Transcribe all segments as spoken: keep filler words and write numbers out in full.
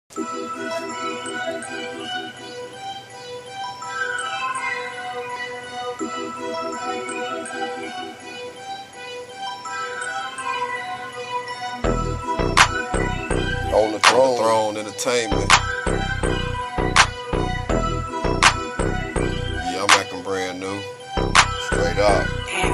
On the throne, throne entertainment. Yeah, I'm acting brand new. Straight up.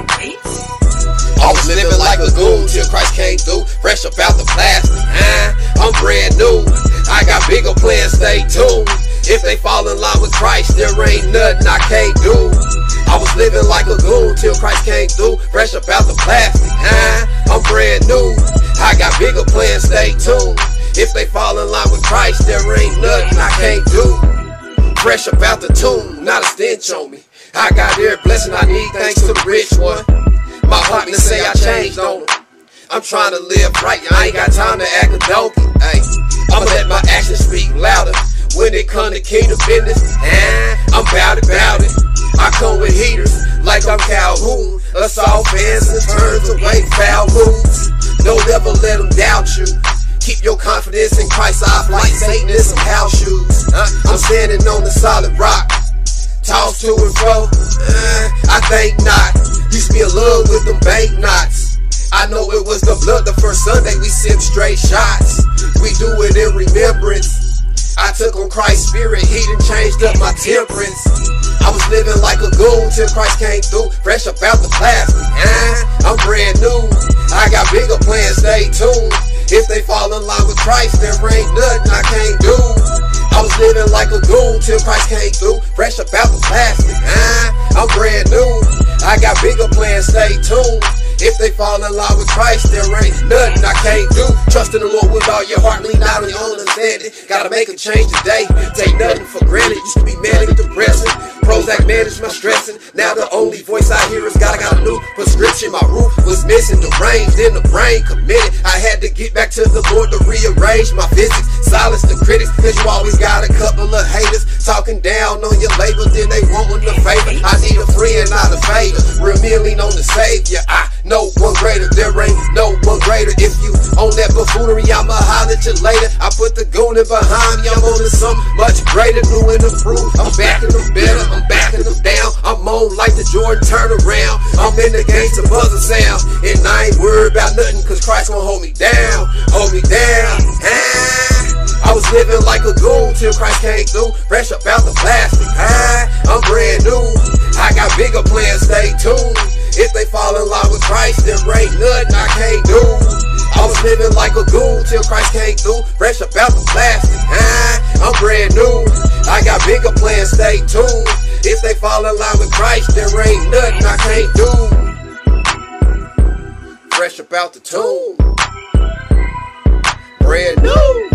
I was living like a goon till Christ came through. Fresh up out the plastic, huh? I'm brand new. I got bigger plans, stay tuned. If they fall in line with Christ, there ain't nothing I can't do. I was living like a goon till Christ came through. Fresh up out the plastic, huh? I'm brand new. I got bigger plans, stay tuned. If they fall in line with Christ, there ain't nothing I can't do. Fresh up out the tomb, not a stench on me. I got every blessing I need thanks to the rich one. My partner say I changed on him. I'm trying to live right, I ain't got time to act a donkey. Ay, I'ma let my actions speak louder. When it come to kingdom business, eh, I'm bout it, bout it. I come with heaters like I'm Calhoun. Assault fans and turns away foul moves. Don't ever let them doubt you. Keep your confidence in Christ off like Satan in some house shoes. Uh, I'm standing on the solid rock. Toss to and fro, uh, I think not. Used to be in love with them bank knots. I know it was the blood the first Sunday we sipped straight shots. We do it in remembrance. I took on Christ's spirit, he done changed up my temperance. I was living like a goon till Christ came through. Fresh up out the plastic, uh, I'm brand new. I got bigger plans, stay tuned. If they fall in line with Christ, there ain't nothing I can't do. I was living like a goon till Christ came through. Fresh up out the plastic, uh, I'm brand new. I got bigger plans, stay tuned. If they fall in line with Christ, there ain't nothing I can't do. Trust in the Lord with all your heart, lean out on your own understanding. Gotta make a change today, take nothing for granted. Used to be manic depressing, Prozac managed my stressing. Now the only voice I hear is God. I got a new prescription, my roof was missing, deranged, then the brain committed. I had to get back to the Lord to rearrange my physics, silence the critics, cause you always got a couple of haters talking down on your label, then they wantin' a favor. I need a friend, not a favor. Real men lean on the Savior. I no one greater, there ain't no one greater. If you on that buffoonery, I'ma holler at you later. I put the goonin' behind me, I'm on to something much greater, new and improved. I'm backing them better, I'm backing them down. I'm on like the Jordan turnaround. I'm in the game to buzzer sound, and I ain't worried about nothing, cause Christ gon' hold me down, hold me down. Ah, I was living like a goon till Christ came through. Fresh up out the plastic, ah, I'm brand new. I got bigger plans, stay tuned. If they fall in line with Christ, there ain't nothing I can't do. I was living like a goon till Christ came through. Fresh up out the plastic, ah, I'm brand new. I got bigger plans, stay tuned. If they fall in line with Christ, there ain't nothing I can't do. Fresh up out the tomb, brand new.